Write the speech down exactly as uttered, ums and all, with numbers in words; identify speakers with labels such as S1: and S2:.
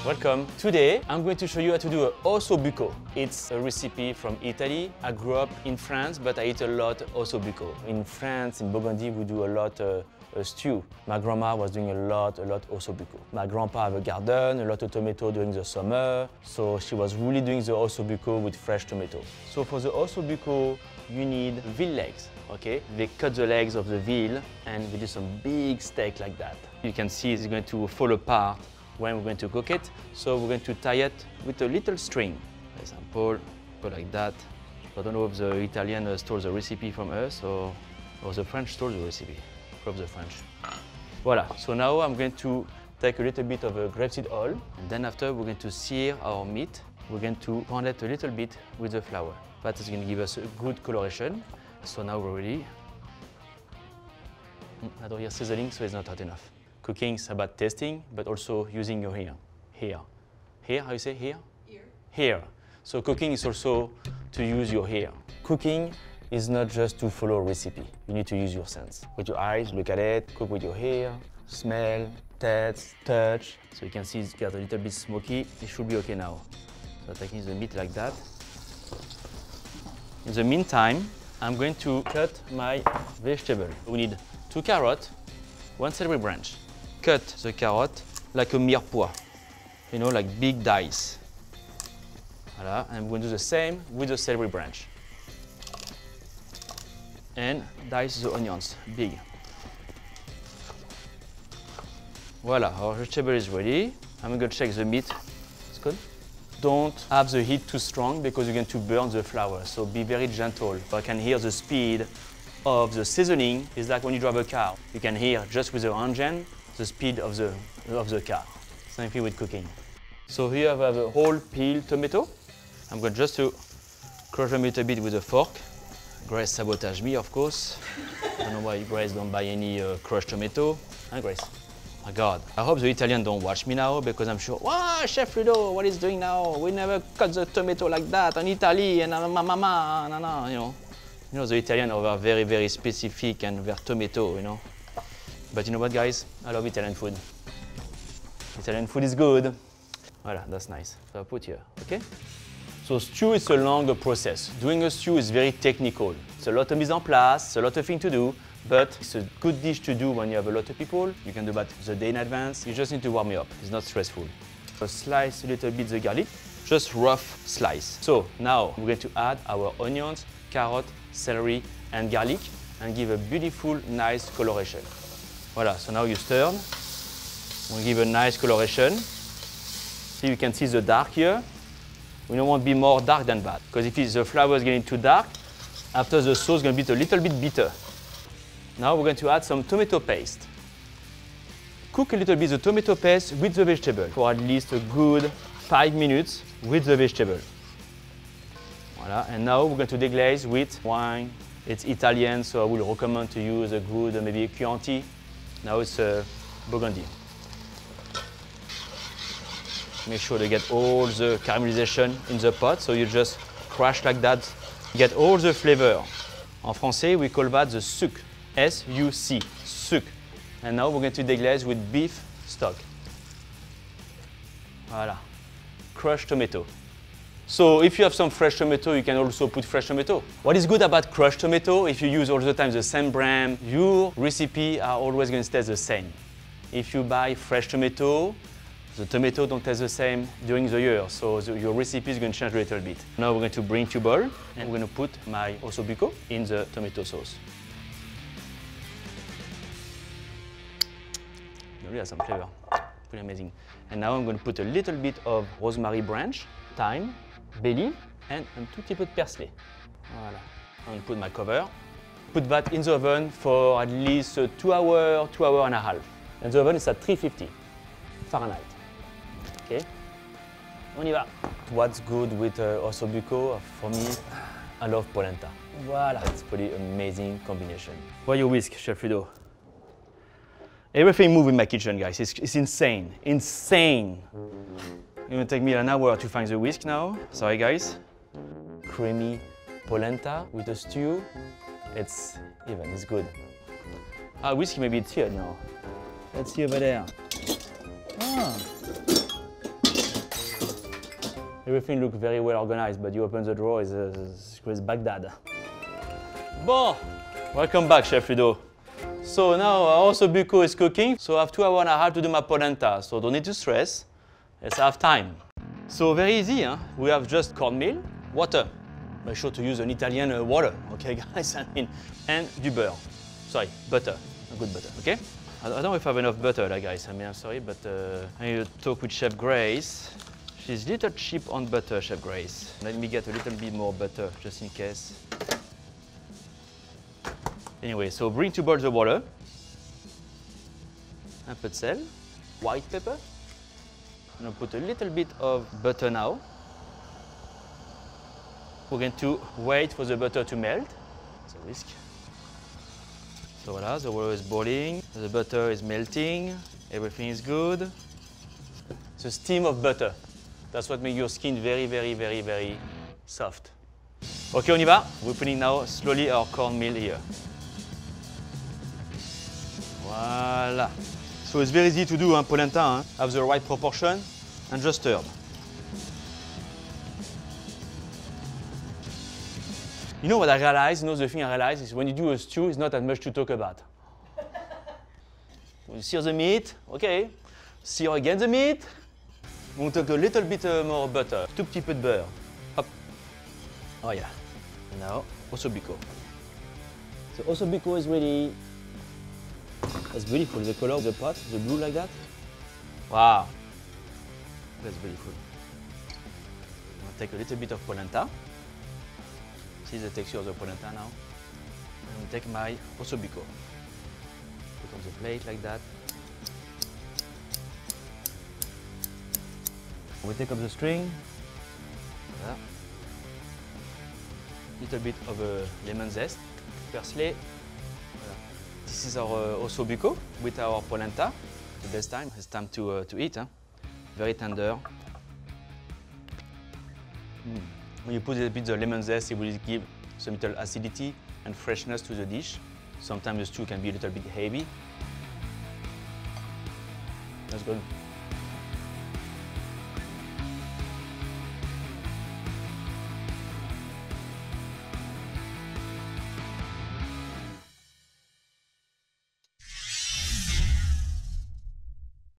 S1: Welcome. Today, I'm going to show you how to do a ossobuco. It's a recipe from Italy. I grew up in France, but I eat a lot ossobuco. In France, in Burgundy, we do a lot uh, a stew. My grandma was doing a lot, a lot ossobuco. My grandpa have a garden, a lot of tomato during the summer, so she was really doing the ossobuco with fresh tomato. So for the ossobuco, you need veal legs, okay? They cut the legs of the veal and they do some big steak like that. You can see it's going to fall apart when we're going to cook it. So we're going to tie it with a little string. For example, go like that. I don't know if the Italian stole the recipe from us or, or the French stole the recipe from the French. Voila, so now I'm going to take a little bit of a grapeseed oil, and then after we're going to sear our meat. We're going to pound it a little bit with the flour. That is going to give us a good coloration. So now we're ready. I don't hear sizzling, so it's not hot enough. Cooking is about tasting, but also using your ear. Here. Here, how you say here? Ear. Here. So cooking is also to use your ear. Cooking is not just to follow a recipe. You need to use your sense. With your eyes, look at it, cook with your ear, smell, taste, touch. So you can see it's got a little bit smoky. It should be okay now. So taking the meat like that. In the meantime, I'm going to cut my vegetable. We need two carrots, one celery branch. Cut the carrot like a mirepoix, you know, like big dice. Voila, and I'm going to do the same with the celery branch. And dice the onions, big. Voila, our vegetable is ready. I'm going to check the meat. It's good. Don't have the heat too strong because you're going to burn the flour, so be very gentle. I can hear the speed of the seasoning. It's like when you drive a car. You can hear just with the engine the speed of the, of the car. Same thing with cooking. So here I have a whole peeled tomato. I'm going just to crush them a little bit with a fork. Grace sabotage me, of course. I don't know why Grace don't buy any uh, crushed tomato. Huh, Grace? My God. I hope the Italian don't watch me now because I'm sure, wow, Chef Ludo, what is doing now? We never cut the tomato like that in Italy and uh, mama, no, no, you know. You know, the Italians are very, very specific and their tomato, you know. But you know what, guys? I love Italian food. Italian food is good. Voila, that's nice. So I'll put here, okay? So stew is a longer process. Doing a stew is very technical. It's a lot of mise en place, it's a lot of things to do, but it's a good dish to do when you have a lot of people. You can do that the day in advance. You just need to warm it up. It's not stressful. So slice a little bit the garlic, just rough slice. So now we're going to add our onions, carrot, celery, and garlic, and give a beautiful, nice coloration. Voila, so now you stir. We'll give a nice coloration. So you can see the dark here. We don't want to be more dark than that, because if the flour is getting too dark, after the sauce is going to be a little bit bitter. Now we're going to add some tomato paste. Cook a little bit the tomato paste with the vegetable for at least a good five minutes with the vegetable. Voila, and now we're going to deglaze with wine. It's Italian, so I will recommend to use a good maybe a Chianti. Now it's uh, Burgundy. Make sure to get all the caramelization in the pot, so you just crush like that. Get all the flavor. En français, we call that the suc, S U C, suc. And now we're going to deglaze with beef stock. Voila, crushed tomato. So if you have some fresh tomato, you can also put fresh tomato. What is good about crushed tomato, if you use all the time the same brand, your recipe are always going to stay the same. If you buy fresh tomato, the tomato don't taste the same during the year, so the, your recipe is going to change a little bit. Now we're going to bring to bowl, and we're going to put my ossobuco in the tomato sauce. It really has some flavor, pretty amazing. And now I'm going to put a little bit of rosemary branch, thyme, bay leaf, and un tout petit peu de persil. Voilà. I'm going to put my cover. Put that in the oven for at least uh, two hours, two hours and a half. And the oven is at three fifty Fahrenheit. Okay, on y va. What's good with uh, ossobuco? For me, I love polenta. Voila, it's pretty amazing combination. Why you whisk, Chef Ludo? Everything moves in my kitchen, guys. It's, it's insane, insane. It's gonna take me an hour to find the whisk now. Sorry, guys. Creamy polenta with a stew. It's even, it's good. Ah, whisk, maybe it's here now. Let's see over there. Ah. Everything looks very well organized, but you open the drawer, it's, uh, it's Baghdad. Bon, welcome back, Chef Ludo. So now our ossobuco is cooking, so I have two hours and a half to do my polenta, so don't need to stress. Let's have time. So very easy, huh? We have just cornmeal, water. Make sure to use an Italian uh, water, okay guys? I mean, and du beurre. Sorry, butter, a good butter, okay? I, I don't know if I have enough butter, like, guys. I mean, I'm sorry, but uh, I need to talk with Chef Grace. She's a little cheap on butter, Chef Grace. Let me get a little bit more butter, just in case. Anyway, so bring two bowls of water. Un peu de sel, white pepper. I'm gonna put a little bit of butter now. We're going to wait for the butter to melt. It's a risk. So voila, the water is boiling, the butter is melting, everything is good. The steam of butter. That's what makes your skin very, very, very, very soft. Okay, on y va. We're putting now slowly our cornmeal here. Voila. So it's very easy to do, hein, polenta. Hein? Have the right proportion and just stir. You know what I realize, you know the thing I realize is when you do a stew, it's not that much to talk about. You sear the meat, okay. Sear again the meat. We'll talk a little bit uh, more butter. Tout petit peu de beurre. Hop. Oh yeah. Now, ossobuco. So ossobuco is ready. That's beautiful, the color of the pot, the blue like that. Wow. That's beautiful. I'll take a little bit of polenta. See the texture of the polenta now. And I'll take my ossobuco. Put on the plate like that. We take up the string. Voilà. Little bit of uh, lemon zest, parsley. Voilà. This is our uh, ossobuco with our polenta. The best time. It's time to uh, to eat. Huh? Very tender. Mm. When you put a bit of lemon zest, it will give some little acidity and freshness to the dish. Sometimes the stew can be a little bit heavy. That's good.